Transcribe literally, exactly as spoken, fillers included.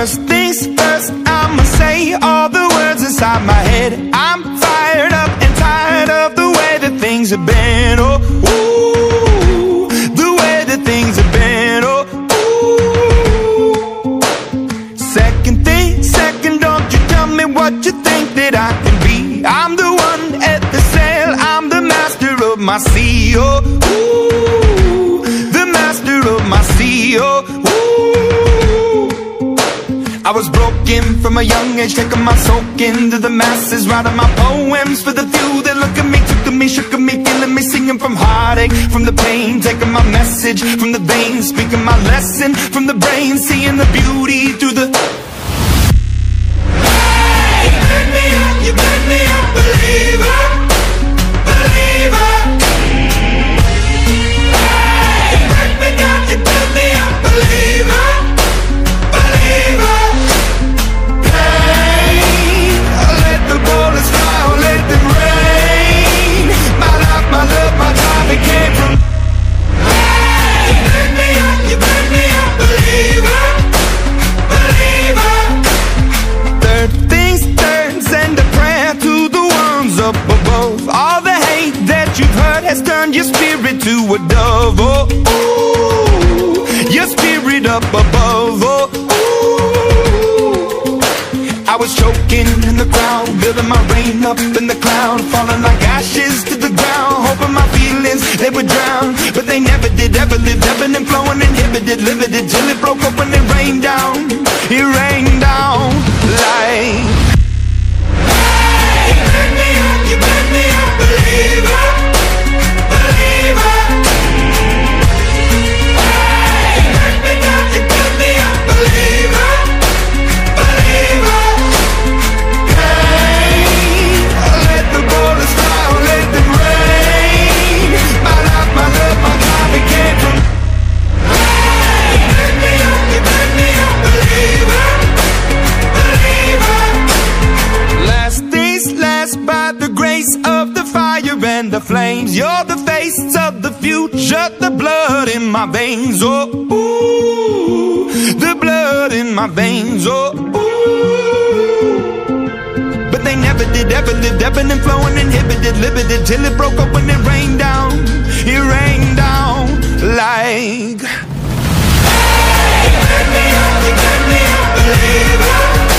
First things first, I'ma say all the words inside my head. I'm fired up and tired of the way that things have been. Oh, ooh, the way that things have been. Oh, ooh. Second thing, second, don't you tell me what you think that I can be. I'm the one at the sail, I'm the master of my sea. Oh, ooh, the master of my sea. Oh, ooh. I was broken from a young age, taking my soak into the masses, writing my poems for the few that look at me, took to me, shook at me, feeling me, singing from heartache, from the pain, taking my message from the veins, speaking my lesson from the brain, seeing the beauty through the... Hey, you make me up, you make me a believer, believer. Hey, you break me down, you build me a believer, believer. Turn your spirit to a dove, oh, ooh, your spirit up above, oh, ooh. I was choking in the crowd, building my rain up in the cloud, falling like ashes to the ground, hoping my feelings, they would drown, but they never did, ever lived, ebbing and flowing, inhibited, limited, till it broke open and rained down, it rained down like... Hey, you make me up, you make me a believer, believer. Hey, you break me down, you build me a believer, believer. Hey, let the boulders fly, let them rain. My life, my love, my life, it came from. Hey, you break me up, you make me a believer, believer. Last things last, by the grace of the fire and the flames. You're the face of the future, the blood in my veins. Oh, ooh, the blood in my veins. Oh, ooh. But they never did, ever lived, ebbing and flowing, inhibited, limited, till it broke up when it rained down. It rained down like... Hey, you make me up, you make me a believer.